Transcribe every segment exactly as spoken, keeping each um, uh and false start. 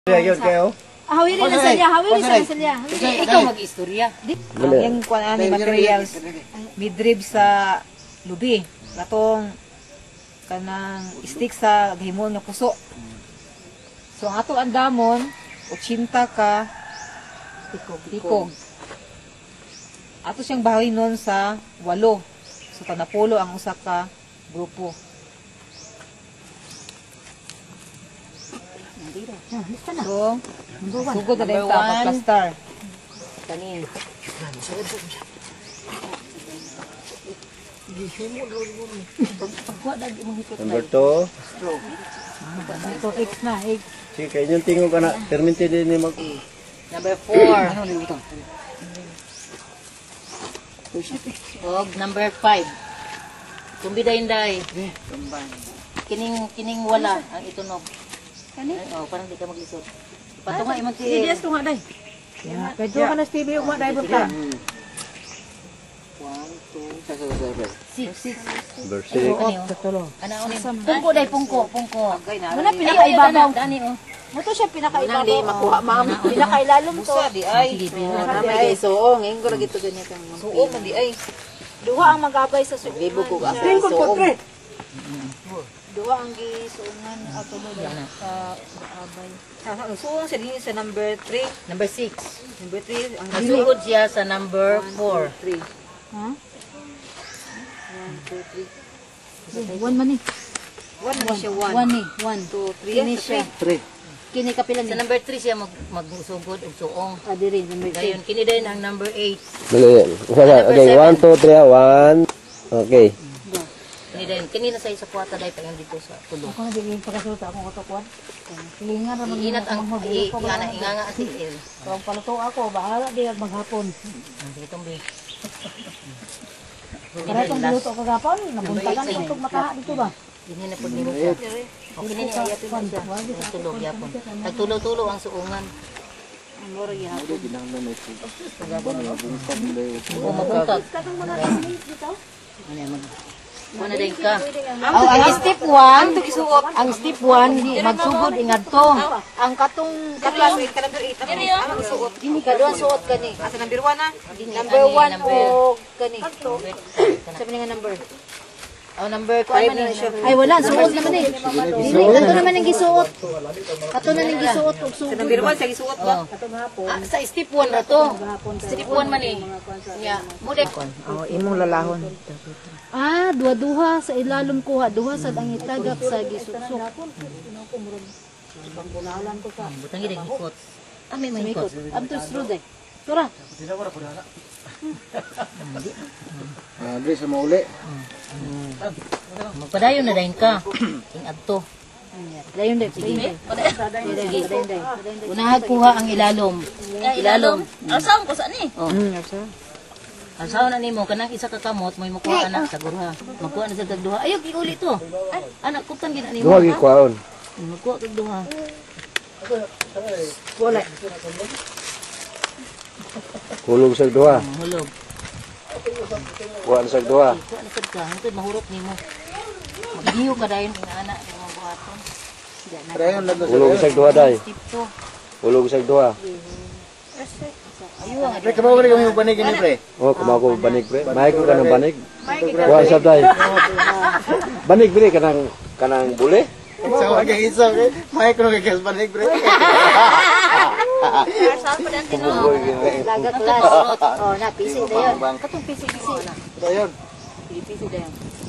Yun kayo. Hawili na sa liya, hawili sa sa liya. Ikaw mag-istorya. Yung kuan ni materials midrib sa lubi. Katong kanang stick sa gihimon nga puso. So ang ato andamon eighty ka tikog. tikog. Ato siyang bahay nun sa walo. So tanapulo ang usa ka grupo. So, sugod na yung tapa plaster. Kani. Number two. So, X na, X. Sige, kayo yung tingog ka na. Terminti din ni mag... Number four. Og number five. Kumbida inday. Kining kining wala ang itunog. Kani? Oh, parang di ka maglisod. Patunga imong ti. Yes, tunga day. Kay do ka na Stevie ug day basta. one, two, six, six. Number six. Ana unin. Pungko day, pungko, pungko. Wala pinakaibabaw. Dani oh. Moto siya pinakaibabaw. Nang di makuha ma'am. Pinakailalom to. Di ay. Di ay suong, ngin ko lagi to ganyan kang. Suong man di ay. Duha ang magabay sa suungan. Libo ko ka. Suong. Duha ang gisuungan ato do sa abay. Sa suong sa dinhi sa number three, Number six. number three ang Nasuhod siya sa number four. three. Ha? One man ni. One man siya one. One ni, one. two, three. Kini siya. Three. Kini kapila Sa ni. number three siya mag magsugod og suong. Adiri number three. Dayon kini din ang number eight. Dali. Okay, one, two, three, one. Okay. Kini din kini na sa isa kwata dai pa yung dito sa tulo. Ako na din pagkasulta akong katukuan. Hilingan ra man Inat ang ingana inganga ati il. Kung paluto ako, bahala di maghapon. Sige tumbi. Para itong luto kagapon, nabuntagan ko itong makaha dito ba? Dinhi na pud nimo siya. O kini ni ayatin na siya. Ang tulog yapon. Nagtulo-tulo ang suungan. Ang mura gihapon. O magbuntag. Katong mga business dito? Ano mag Ano din ka? Ang, ang step one, ang step one, magsugod ingadto. Ang katong katong Ka number eight. ang suot. Dini ka doon suot kani. Asa number one na? Number one o kani. Sabi nga number. Oh, number five man siya. Ay wala, suot naman eh. Dili, kato naman ang gisuot. Kato na nang gisuot og sugod. Number one sa gisuot ba? Ah, sa step one na to. Step one man eh. Ya, mo dek. Oh, imong lalahon. Ah, duha-duha sa ilalom kuha, duha sa ang itagap sa gisuksok. Butang gid ikot. Ah, may may ikot. Am to through day. Tura. Agri sa mauli. Magpadayon na dayon ka. Ing adto. Dayon day, dayon day. Dayon day. Unahag kuha ang ilalom. Ilalom. Asaon ko sa ni? Oh. Asaw na nimo kanang isa ka kamot mo makuha anak sa gurha. Magkuha na sa tagduha. Ayo giuli to. Anak kutan gid nimo. Duha gi kwaon. Magkuha kag duha. Wala. Kulog sa duha. Hulog. Kuha sa duha. Kuha na sad ka. Hantod mahurot nimo. Magiyo ka dayon ing anak mo buhaton. Kulog sa duha dai. Tip to. Kulog sa duha. Ayo nga. Pre, kamo rin kami banig ni pre. Oh, kumako banig pre. May ko kanang banig. Kuha sa dai. Banig pre kanang kanang bule. Sa mga isa pre, may ko kay gas banig pre. Lagat class. Oh, na pisi dayon. Katong pisi-pisi na. Dayon. Pisi dayon.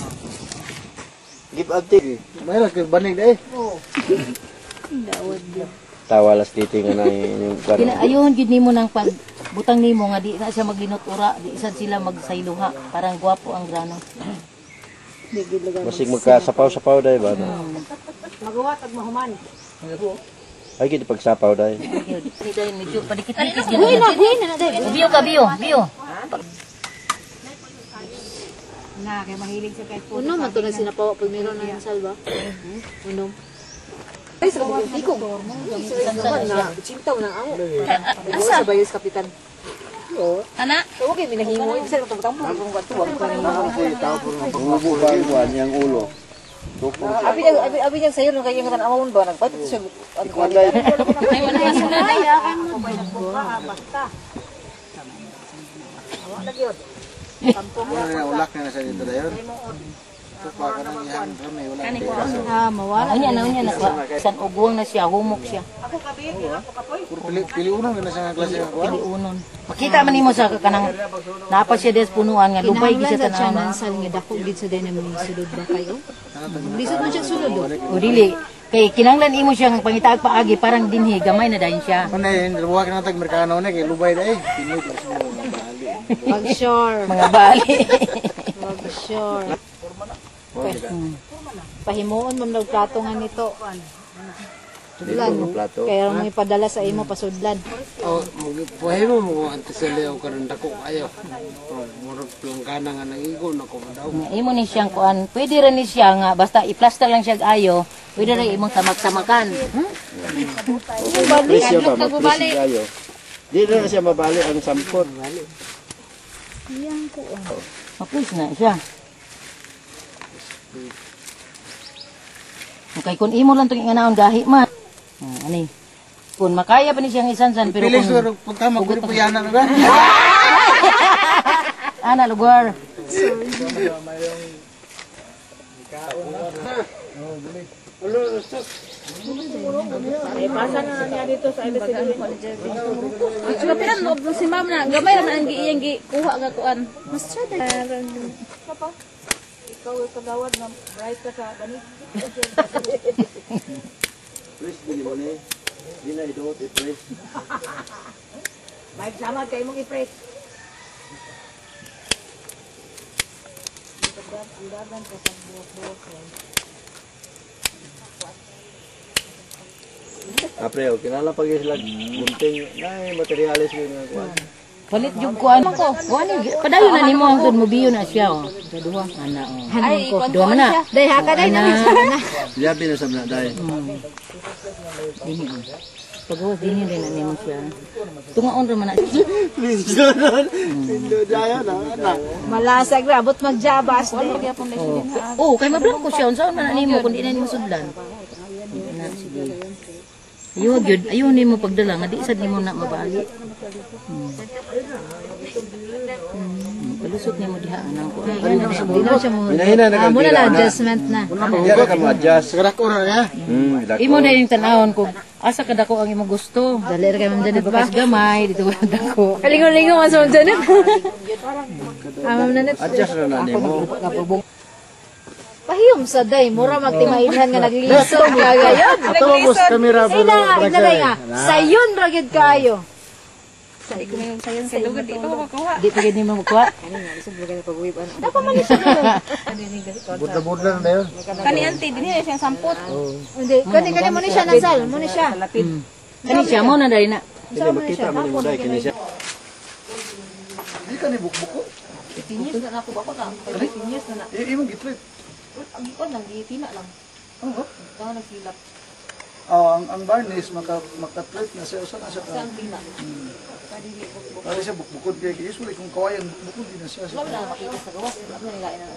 Give up tig. May lang kay banig dai. Oh. Dawad din. Tawalas diti nga na yung Kina ayon gid nimo nang pag butang nimo nga di na siya maglinot ura, di sad sila magsayluha. Parang gwapo ang grano. Masig magkasapaw-sapaw dai ba? Magawa tag mahuman. Ay gid pagsapaw dai. Ni dayon medyo padikit-dikit Buhay gyud. na, buhay na na dayon. Biyo ka biyo, biyo. Na kay mahilig sa kay Uno man to na sinapawa pag meron na salba. Uno. Ay sa iko. Na cintaw na ako. Asa ba yung kapitan? Ana, So okay, minahingo isa ka tampo. Ang tuwag pa rin mga Ubo ba kuan yang ulo? Abi niya, abi, abi niya sa'yo, nung kaya nga tanawon ba? Nagpalit siya. Ano ba? May manahan sila na. Wala na ulak na sa dito dayon. Tupa ka nang yan, rami wala. Ah, mawala. Unya na, unya na. San ugwang na siya, humok siya. Puro pili pili unang na sa klase ng kuan. Unon. Makita man nimo sa kanang napa siya des punuan nga lubay Kinahanglan gisa sa siya tanaw. ng sal nga dako gid sa din naman sulod ba kayo? Lisod mo siya sulod oh. O dili kay kinanglan imo siya nga pangitaag paagi parang dinhi gamay na dayon siya. Manay, buwa ka na tag merkano na kay lubay dai. Pinoy pa mo mga bali. Wag sure. Mga bali. Wag sure. Pahimuon mo ng plato nga nito. Sudlan. Kaya mo ipadala sa imo pasudlan. Oh, buhay mo mo antes sa leo karon dako kayo. Oh, murag plangkana nga nangigon ako daw. Imo ni siyang kuan, pwede ra ni siya nga basta i-plaster lang siya ayo, pwede ra imong samak-samakan. Presyo ba? Magpresyo kayo. Di na siya mabali ang sampot. Mapus na siya. Okay, kung imo lang itong inganaon gahi man. Ah, ani. Kung makaya pa ni siyang isansan, pero Pili kung... sur punta maguri po yana na ba? Ana, lugar. Aga piran loob ng si ma'am na gamay naman ang giiyang gi kuha nga kuan. Mas sada. Ikaw ay kagawad na bright ka sa gani. Pres, bili mo ni. Di na idot, i-pres. May sama kay mong i-press. Apre, okay na lang pag sila gunting. Ay, materialis ko nga kuan. Palit yung kuan ko. Kuan ni, padayon na nimo ang tun mo biyo na siya. Oh. Sa duha. Ana, oh. Ay, Duha man na. dai haka dai na. Diya pinasab na dai. Dini. Pagwas dini rin na nimo siya. Tungaon ra man na. Sindo daya na na. Malasag ra abot magjabas di. Oh, kay mablangko siya unsa man na nimo kun di na nimo sudlan. Ana sige. Ayun, yun, ayun nimo pagdala nga di sad nimo na mabali. Hmm. Hmm. Palusot nimo diha anang ko. Ay, Di na siya mo. Hinahina na Ah, muna kagila na na. adjustment na. Diya ka mo-adjust. Sigara ko na ya. Hmm, dako. Imo na yung tanawon ko. Asa ka dako ang imong gusto. Dali ra kay Ma'am Janet ba? Bakas gamay dito ka dako. Kalingon-lingon man sa Ma'am Janet. Ah, Ma'am Janet. Adjust na na nimo. Pahiyom sa day, mura magtimailhan nga naglisod kagayon. Tawagos kamera Ay na, ina day nga. Sayon ra gyud kayo. Sa ko yung sayon sa lugod di pa ko makuha. Di pa gid nimo makuha. Dapat man ni siya. Budla-budla na dayon. Kani auntie dinhi na siyang sampot. Hindi, kani kani mo ni siya nasal, mo ni siya. Kani siya mo na dali na. Hindi makita mo nimo dai kini siya. Di ka ni bukbuko. Tinyas na ako ba ko ta? Tinyas na na. Eh, imong gitrit. Ang kon lang gitina lang. Oo. Kaya nagsilap. Oh, ang ang varnish maka makatrit na siya usa na siya ka. Ang tina. Para siya bukbukod kay kay usually kung kawayan bukbukod din na siya. Wala na makita sa gawas. Wala na nila ina.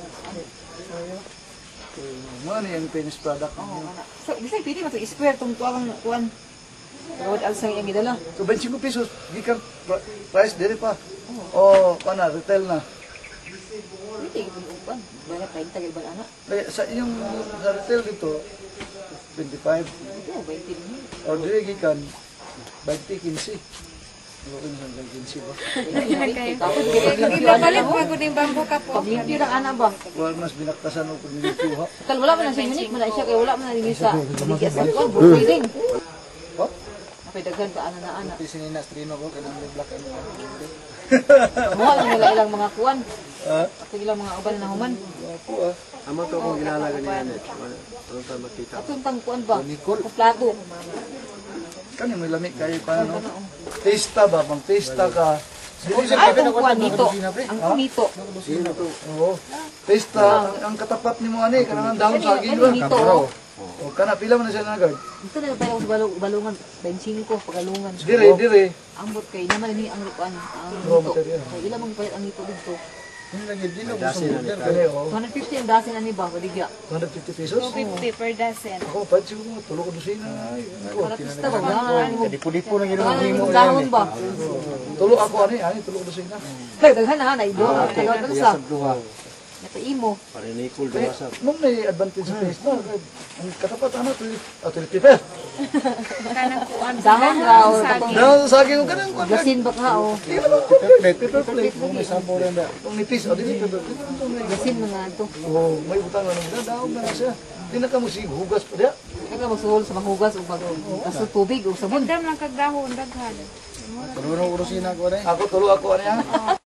Mo ni ang finished product. So, bisay pili mo to square tong tuwang kuan. Gawad alsang iyang gidala. So twenty-five pesos gikan pra- price diri pa. Oh, kana retail na. Pili mo uban. Bala pa intag ibal ana. Kaya sa iyong sa retail dito twenty-five Oh, twenty ni. or diri gikan twenty quince. Ano ko sa quince ba? Ipapalit pa ko din bambu ka po. Paglimpyo ng ana ba? Wala mas binaktasan og nilikuha. Tal wala man na siya minik, wala siya kay wala man na dinhi sa ligya sa kuan, building. Oh, Apay daghan ka ana na ana. ito sinina strino ko kanang may black and white. Mo lang nila ilang mga kuan. Ah, Ato ilang mga uban na human. ako ah. Amo to kung ginala ganyan eh. Ano ta makita. Atong tang kuan ba? Nicole. Ku plato. Kani may lamig kayo pa no. Testa ba, bang testa ka. Dili Ay, itong kuan nito. Ang nito. Sino to? Oo. Testa ang, ang katapat nimo ani kanang down sa aging ba? Nito. O kana pila man na siya nagad. Ito na tayo sa balong balungan, twenty-five pagalungan. Dire dire. Ambot kay naman ni ang kuan ang Raw nito. material. Kay ila mang payat ang nito dito. Hindi lagi din ako sa Dasin na order. nito. Kani oh. two hundred fifty ang dasin ani ba, baligya. two hundred fifty pesos. two fifty per dozen. Ako pa siguro tulo ko dosina. Para pista ba ba? Kadipo-dipo lang yun ang Ano himo yung yan. dahon ba? Tulo ako ani, ani tulo ko dosina. Daghan na na ido. Tagal ka sa. Sa duha. Ito imo. Parinikul duha sa. Nung may advantage sa face na, ang katapat ano, toilet paper. Kanang kuan. Dahon raw katong Dahil sa akin ko kanang kuwan. gasin ba ka o? Tingnan mo, toilet paper plate. Kung may sampo rin na. Kung nipis, o dili paper plate. Gasin mga to. Oh, may utang na nila, daog na na siya. Hindi na ka mo sige, hugas pa diya. Kaya magsuhol sa mahugas o bago kaso tubig o sabon. Dam lang kag dahon daghan. Tulunong urusin ako rin. Ako tulo ako ano yan.